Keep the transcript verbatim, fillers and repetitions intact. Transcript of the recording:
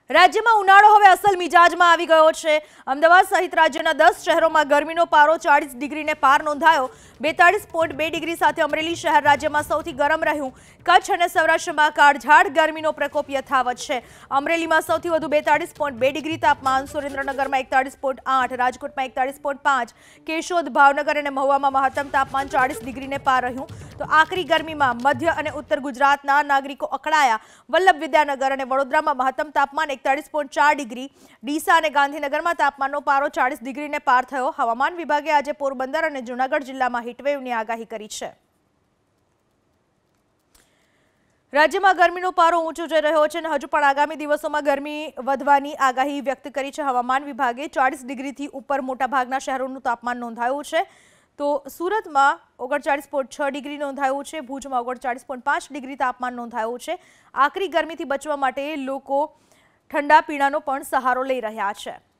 રાજ્યમાં ઉનાળો હવે અસલ મિજાજમાં આવી ગયો છે। અમદાવાદ સહિત રાજ્યના દસ શહેરોમાં ગરમીનો પારો ચાલીસ ડિગ્રીને પાર નોંધાયો। બેતાળીસ પોઈન્ટ બે ડિગ્રી સાથે અમરેલી શહેર રાજ્યમાં સૌથી ગરમ રહ્યું। કચ્છ અને સૌરાષ્ટ્રમાં કાળઝાળ ગરમીનો પ્રકોપ યથાવત છે। અમરેલીમાં સૌથી વધુ બેતાળીસ પોઈન્ટ બે ડિગ્રી તાપમાન, સુરેન્દ્રનગરમાં એકતાળીસ પોઈન્ટ આઠ, રાજકોટમાં એકતાળીસ પોઈન્ટ પાંચ, કેશોદ, ભાવનગર અને મહુવામાં મહત્તમ તાપમાન ચાલીસ ડિગ્રીને પાર રહ્યું। તો આકરી ગરમીમાં મધ્ય અને ઉત્તર ગુજરાતના નાગરિકો અકળાયા। વલ્લભ વિદ્યાનગર અને વડોદરામાં મહત્તમ તાપમાન એકતાળીસ પોઈન્ટ ચાર ડિગ્રી, ડીસા અને ગાંધીનગરમાં તાપમાનનો પારો ચાલીસ ડિગ્રીને પાર થયો। હવામાન વિભાગે આજે પોરબંદર અને જૂનાગઢ જિલ્લામાં હીટવેવની આગાહી કરી છે। રાજ્યમાં ગરમીનો પારો ઊંચો જઈ રહ્યો છે અને હજુ પણ આગામી દિવસોમાં ગરમી વધવાની આગાહી વ્યક્ત કરી છે હવામાન વિભાગે। ચાલીસ ડિગ્રીથી ઉપર મોટાભાગના શહેરોનું તાપમાન નોંધાયું છે। તો સુરતમાં ઓગણચાળીસ પોઈન્ટ છ ડિગ્રી નોંધાયું છે, ભુજમાં ઓગણચાળીસ પોઈન્ટ પાંચ ડિગ્રી તાપમાન નોંધાયું છે। આકરી ગરમીથી બચવા માટે લોકો ઠંડા પીણાનો પણ સહારો લઈ રહ્યા છે।